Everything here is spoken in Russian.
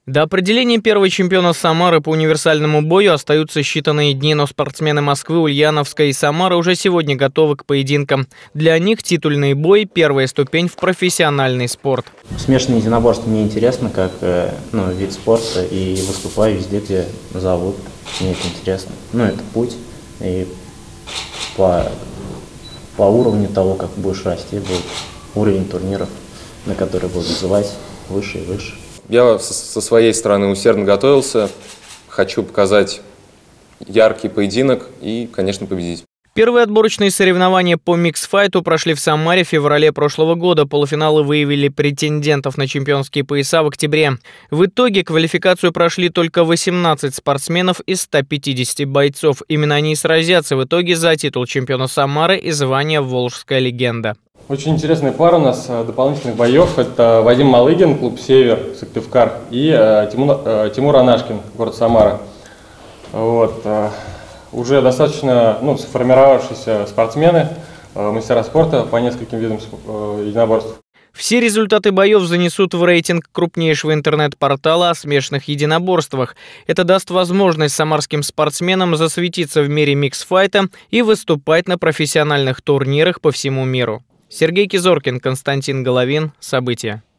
До определения первого чемпиона Самары по универсальному бою остаются считанные дни, но спортсмены Москвы, Ульяновска и Самары уже сегодня готовы к поединкам. Для них титульный бой – первая ступень в профессиональный спорт. Смешанное единоборство мне интересно, как вид спорта, и выступаю везде, где зовут. Мне это интересно. Это путь, и по уровню того, как будешь расти, будет уровень турниров, на которые будут вызывать выше и выше. Я со своей стороны усердно готовился, хочу показать яркий поединок и, конечно, победить. Первые отборочные соревнования по микс-файту прошли в Самаре в феврале прошлого года. Полуфиналы выявили претендентов на чемпионские пояса в октябре. В итоге квалификацию прошли только 18 спортсменов из 150 бойцов. Именно они и сразятся в итоге за титул чемпиона Самары и звание «Волжская легенда». Очень интересная пара у нас дополнительных боев. Это Вадим Малыгин, клуб «Север», Сыктывкар, и Тимур Анашкин, город Самара. Уже достаточно сформировавшиеся спортсмены, мастера спорта по нескольким видам единоборств. Все результаты боев занесут в рейтинг крупнейшего интернет-портала о смешанных единоборствах. Это даст возможность самарским спортсменам засветиться в мире микс-файта и выступать на профессиональных турнирах по всему миру. Сергей Кизоркин, Константин Головин. События.